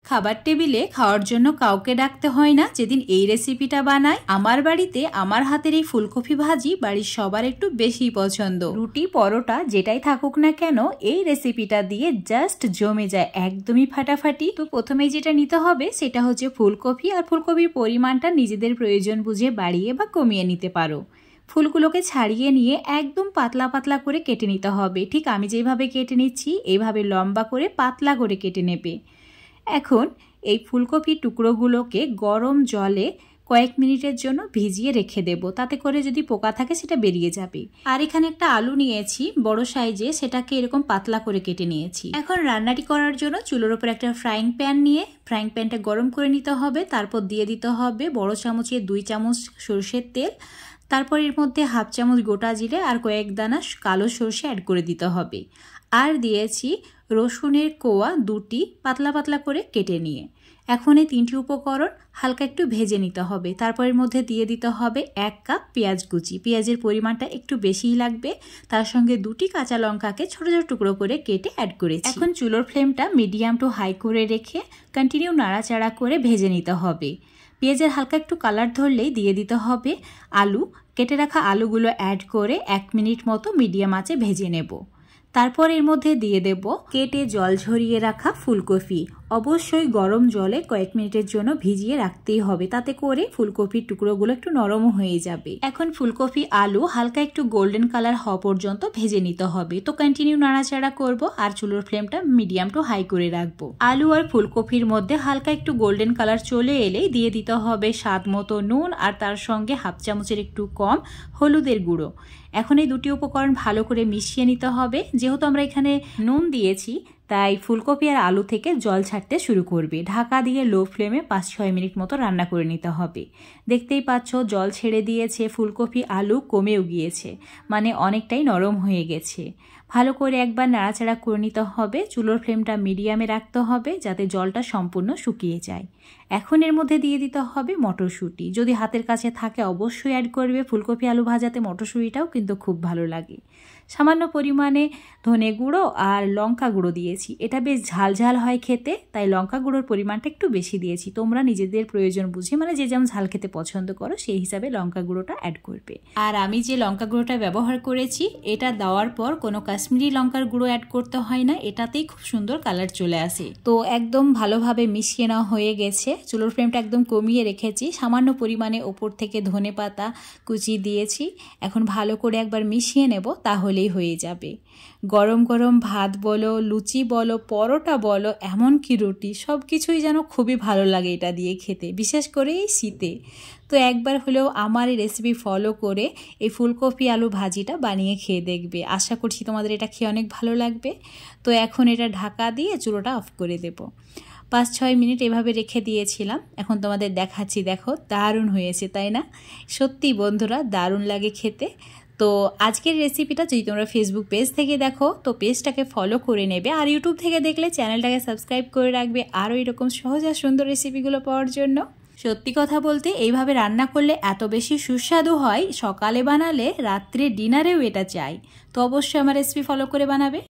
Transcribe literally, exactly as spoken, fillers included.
খাবার টেবিলে খাওয়ার জন্য কাউকে ডাকতে হয় না যেদিন এই রেসিপিটা বানায়। আমার বাড়িতে আমার হাতের এই ফুলকপি ভাজি বাড়ির সবার একটু বেশি পছন্দ। রুটি পরোটা যেটাই থাকুক না কেন এই রেসিপিটা দিয়ে জাস্ট জমে যায়, একদমই ফাটাফাটি। তো প্রথমেই যেটা নিতে হবে সেটা হচ্ছে ফুলকপি, আর ফুলকপির পরিমাণটা নিজেদের প্রয়োজন বুঝে বাড়িয়ে বা কমিয়ে নিতে পারো। ফুলগুলোকে ছাড়িয়ে নিয়ে একদম পাতলা পাতলা করে কেটে নিতে হবে। ঠিক আমি যেভাবে কেটে নিচ্ছি এইভাবে লম্বা করে পাতলা করে কেটে নেবে। এখন এই ফুলকপির টুকরোগুলোকে গরম জলে কয়েক মিনিটের জন্য ভিজিয়ে রেখে দেব, তাতে করে যদি পোকা থাকে সেটা বেরিয়ে যাবে। আর এখানে একটা আলু নিয়েছি বড় সাইজে, সেটাকে এরকম পাতলা করে কেটে নিয়েছি। এখন রান্নাটি করার জন্য চুলোর ওপর একটা ফ্রাইং প্যান নিয়ে ফ্রাইং প্যানটা গরম করে নিতে হবে। তারপর দিয়ে দিতে হবে বড় চামচের দুই চামচ সরষের তেল, তারপর এর মধ্যে হাফ চামচ গোটা জিরে আর কয়েক দানা কালো সরষে অ্যাড করে দিতে হবে। আর দিয়েছি রসুনের কোয়া দুটি পাতলা পাতলা করে কেটে নিয়ে। এখন এই তিনটি উপকরণ হালকা একটু ভেজে নিতে হবে। তারপর এর মধ্যে দিয়ে দিতে হবে এক কাপ পেঁয়াজ কুচি। পেঁয়াজের পরিমাণটা একটু বেশিই লাগবে। তার সঙ্গে দুটি কাঁচা লঙ্কাকে ছোট ছোট টুকরো করে কেটে অ্যাড করেছি। এখন চুলোর ফ্লেমটা মিডিয়াম টু হাই করে রেখে কন্টিনিউ নাড়াচাড়া করে ভেজে নিতে হবে। পেঁয়াজের হালকা একটু কালার ধরলেই দিয়ে দিতে হবে আলু। কেটে রাখা আলুগুলো অ্যাড করে এক মিনিট মতো মিডিয়াম আঁচে ভেজে নেব। তারপর এর মধ্যে দিয়ে দেব কেটে জল ঝরিয়ে রাখা ফুলকপি। অবশ্যই গরম জলে কয়েক মিনিটের জন্য ভিজিয়ে রাখতেই হবে, তাতে করে ফুলকপির টুকরোগুলো একটু নরম হয়ে যাবে। এখন ফুলকপি আলু হালকা একটু গোল্ডেন কালার হওয়া পর্যন্ত ভেজে নিতে হবে। তো কন্টিনিউ নাড়াচাড়া করব আর চুলোর ফ্লেমটা মিডিয়াম টু হাই করে রাখবো। আলু আর ফুলকপির মধ্যে হালকা একটু গোল্ডেন কালার চলে এলেই দিয়ে দিতে হবে স্বাদ মতো নুন আর তার সঙ্গে হাফ চামচের একটু কম হলুদের গুঁড়ো। এখন এই দুটি উপকরণ ভালো করে মিশিয়ে নিতে হবে। যেহেতু আমরা এখানে নুন দিয়েছি তাই ফুলকপি আর আলু থেকে জল ছাড়তে শুরু করবে। ঢাকা দিয়ে লো ফ্লেমে পাঁচ ছয় মিনিট মতো রান্না করে নিতে হবে। দেখতেই পাচ্ছ জল ছেড়ে দিয়েছে, ফুলকপি আলু কমেও গিয়েছে, মানে অনেকটাই নরম হয়ে গেছে। ভালো করে একবার নাড়াচাড়া করে নিতে হবে। চুলোর ফ্লেমটা মিডিয়ামে রাখতে হবে যাতে জলটা সম্পূর্ণ শুকিয়ে যায়। এখন এর মধ্যে দিয়ে দিতে হবে মটরশুঁটি। যদি হাতের কাছে থাকে অবশ্যই অ্যাড করবে। ফুলকপি আলু ভাজাতে মটরশুঁটিটাও কিন্তু খুব ভালো লাগে। সামান্য পরিমাণে ধনে গুঁড়ো আর লঙ্কা গুঁড়ো দিয়েছি। এটা বেশ ঝাল ঝাল হয় খেতে, তাই লঙ্কা গুঁড়োর পরিমাণটা একটু বেশি দিয়েছি। তোমরা নিজেদের প্রয়োজন বুঝে, মানে যে যেমন ঝাল খেতে পছন্দ করো সেই হিসাবে লঙ্কা গুঁড়োটা অ্যাড করবে। আর আমি যে লঙ্কা গুঁড়োটা ব্যবহার করেছি এটা দেওয়ার পর কোনো কাশ্মীরি লঙ্কার গুঁড়ো অ্যাড করতে হয় না, এটাতেই খুব সুন্দর কালার চলে আসে। তো একদম ভালোভাবে মিশিয়ে নেওয়া হয়ে গেছে। চুলোর ফ্লেমটা একদম কমিয়ে রেখেছি। সামান্য পরিমাণে ওপর থেকে ধনে পাতা কুচি দিয়েছি। এখন ভালো করে একবার মিশিয়ে নেব, তাহলেই হয়ে যাবে। গরম গরম ভাত বলো, লুচি বলো, পরোটা বলো, এমনকি রুটি, সব কিছুই যেন খুবই ভালো লাগে এটা দিয়ে খেতে, বিশেষ করে এই শীতে। তো একবার হলেও আমার এই রেসিপি ফলো করে এই ফুলকপি আলু ভাজিটা বানিয়ে খেয়ে দেখবে। আশা করছি তোমাদের এটা খেয়ে অনেক ভালো লাগবে। তো এখন এটা ঢাকা দিয়ে চুলোটা অফ করে দেব। পাঁচ ছয় মিনিট এভাবে রেখে দিয়েছিলাম। এখন তোমাদের দেখাচ্ছি, দেখো দারুণ হয়েছে, তাই না? সত্যি বন্ধুরা দারুণ লাগে খেতে। তো আজকের রেসিপিটা যদি তোমরা ফেসবুক পেজ থেকে দেখো তো পেজটাকে ফলো করে নেবে, আর ইউটিউব থেকে দেখলে চ্যানেলটাকে সাবস্ক্রাইব করে রাখবে আরও এরকম সহজ আর সুন্দর রেসিপিগুলো পাওয়ার জন্য। সত্যি কথা বলতে এইভাবে রান্না করলে এত বেশি সুস্বাদু হয়, সকালে বানালে রাত্রে ডিনারেও এটা চাই। তো অবশ্যই আমার রেসিপি ফলো করে বানাবে।